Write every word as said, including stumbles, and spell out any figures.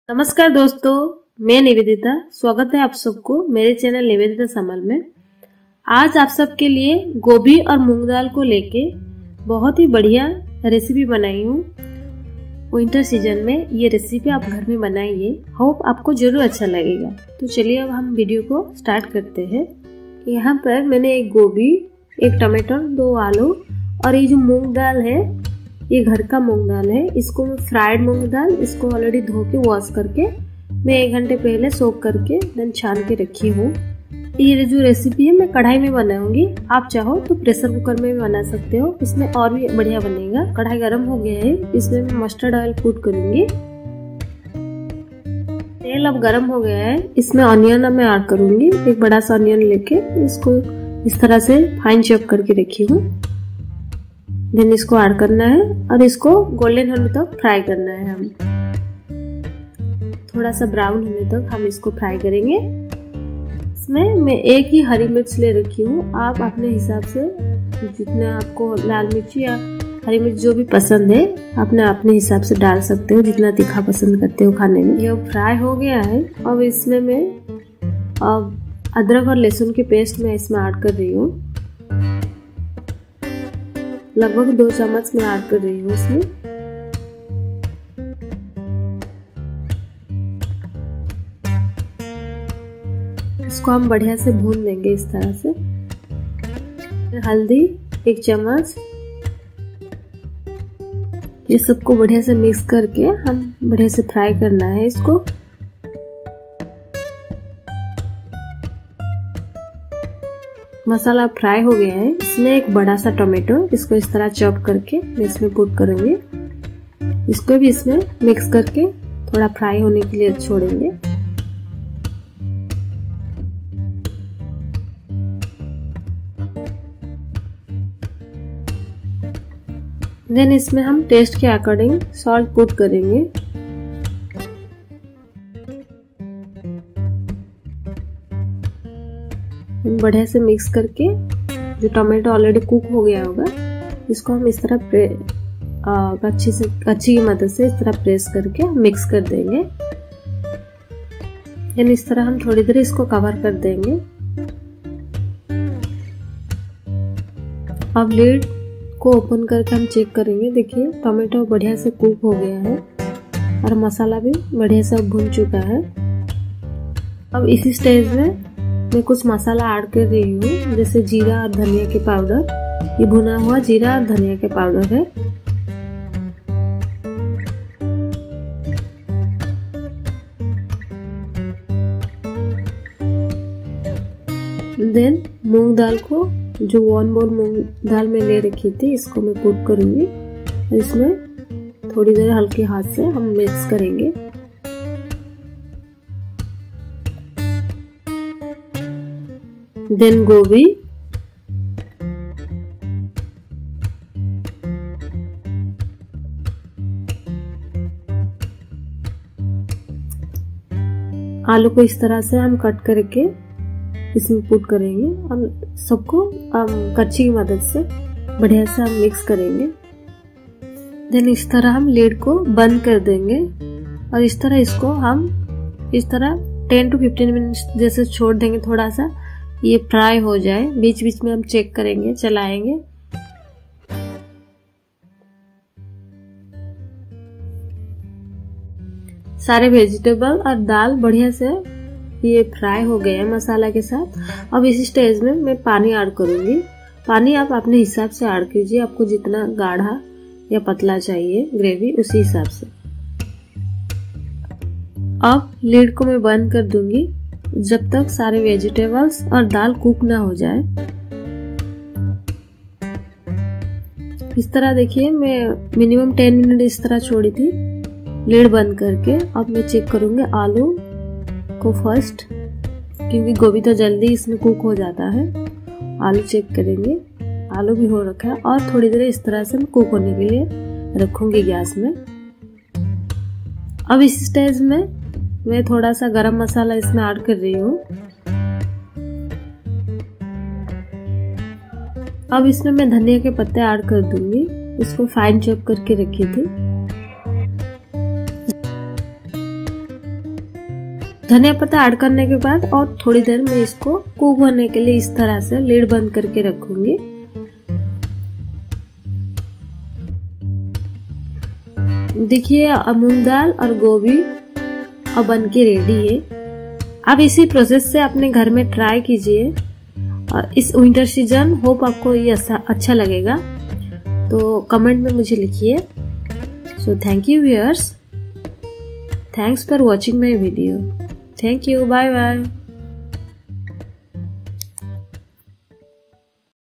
नमस्कार दोस्तों, मैं निवेदिता। स्वागत है आप सबको मेरे चैनल निवेदिता समल में। आज आप सबके लिए गोभी और मूंग दाल को लेके बहुत ही बढ़िया रेसिपी बनाई हूँ। विंटर सीजन में ये रेसिपी आप घर में बनाइए, होप आपको जरूर अच्छा लगेगा। तो चलिए अब हम वीडियो को स्टार्ट करते हैं। यहाँ पर मैंने एक गोभी, एक टमाटर, दो आलू और ये जो मूंग दाल है ये घर का मूंग दाल है। इसको मैं फ्राइड मूंग दाल, इसको ऑलरेडी धो के वॉश करके मैं एक घंटे पहले सोक करके देन छान के रखी हूँ। ये जो रेसिपी है मैं कढ़ाई में बनाऊंगी। आप चाहो तो प्रेशर कुकर में भी बना सकते हो, इसमें और भी बढ़िया बनेगा। कढ़ाई गर्म हो गया है, इसमें मैं मस्टर्ड ऑयल पुट करूंगी। तेल अब गर्म हो गया है, इसमें ऑनियन मैं ऐड करूंगी। एक बड़ा सा ऑनियन लेके इसको इस तरह से फाइन चॉप करके रखी हूँ। देन इसको ऐड करना है और इसको गोल्डन होने तक फ्राई करना है। हम थोड़ा सा ब्राउन होने तक हम इसको फ्राई करेंगे। इसमें मैं एक ही हरी मिर्च ले रखी हूँ। आप अपने हिसाब से जितना आपको लाल मिर्ची या हरी मिर्च जो भी पसंद है अपने अपने हिसाब से डाल सकते हो, जितना तीखा पसंद करते हो खाने में। ये फ्राई हो गया है। अब इसमें मैं अब अदरक और लहसुन की पेस्ट मैं इसमें ऐड कर रही हूँ। लगभग दो चम्मच मैं ऐड कर रही हूँ इसमें। इसको हम बढ़िया से भून देंगे इस तरह से। हल्दी एक चम्मच, ये सबको बढ़िया से मिक्स करके हम बढ़िया से फ्राई करना है इसको। मसाला फ्राई हो गया है। इसमें एक बड़ा सा टोमेटो, इसको इस तरह चॉप करके मैं इसमें पुट करूंगी। इसको भी इसमें मिक्स करके थोड़ा फ्राई होने के लिए छोड़ेंगे। देन इसमें हम टेस्ट के अकॉर्डिंग सॉल्ट पुट करेंगे। बढ़िया से मिक्स करके जो टमाटो ऑलरेडी कुक हो गया होगा इसको हम इस तरह अच्छी से अच्छी की मदद से इस तरह प्रेस करके मिक्स कर देंगे। यानी इस तरह हम थोड़ी देर इसको कवर कर देंगे। अब लिड को ओपन करके हम चेक करेंगे। देखिए टमाटो बढ़िया से कुक हो गया है और मसाला भी बढ़िया से भुन चुका है। अब इसी स्टेज में मैं कुछ मसाला ऐड कर रही हूँ, जैसे जीरा और धनिया के पाउडर। ये भुना हुआ जीरा और धनिया के पाउडर है। देन मूंग दाल को, जो वन बोल मूंग दाल में ले रखी थी, इसको मैं पुट करूंगी और इसमें थोड़ी देर हल्के हाथ से हम मिक्स करेंगे। देन गोभी, आलू को इस तरह से हम कट करके इसमें पुट करेंगे और सबको हम कच्ची की मदद से बढ़िया से हम मिक्स करेंगे। देन इस तरह हम लीड को बंद कर देंगे और इस तरह इसको हम इस तरह टेन टू फिफ्टीन मिनट जैसे छोड़ देंगे, थोड़ा सा ये फ्राई हो जाए। बीच बीच में हम चेक करेंगे, चलाएंगे। सारे वेजिटेबल और दाल बढ़िया से ये फ्राई हो गए हैं मसाला के साथ। अब इस स्टेज में मैं पानी ऐड करूंगी। पानी आप अपने हिसाब से ऐड कीजिए, आपको जितना गाढ़ा या पतला चाहिए ग्रेवी उसी हिसाब से। अब लीड को मैं बंद कर दूंगी जब तक सारे वेजिटेबल्स और दाल कुक ना हो जाए। इस तरह देखिए मैं मिनिमम टेन मिनट इस तरह छोड़ी थी लीड बंद करके। अब मैं चेक करूंगी आलू को फर्स्ट, क्योंकि गोभी तो जल्दी इसमें कुक हो जाता है। आलू चेक करेंगे, आलू भी हो रखा है और थोड़ी देर इस तरह से मैं कुक होने के लिए रखूंगी गैस में। अब इस स्टेज में मैं थोड़ा सा गरम मसाला इसमें ऐड कर रही हूँ। अब इसमें मैं धनिया के पत्ते ऐड कर दूंगी। इसको फाइन चॉप करके रखी थी। धनिया पत्ता ऐड करने के बाद और थोड़ी देर में इसको कुक होने के लिए इस तरह से लिड बंद करके रखूंगी। देखिए मूंग दाल और गोभी अब बन के रेडी है। आप इसी प्रोसेस से अपने घर में ट्राई कीजिए और इस विंटर सीजन होप आपको ये अच्छा लगेगा। तो कमेंट में मुझे लिखिए। So thank you viewers, thanks for watching my video. Thank you, bye bye.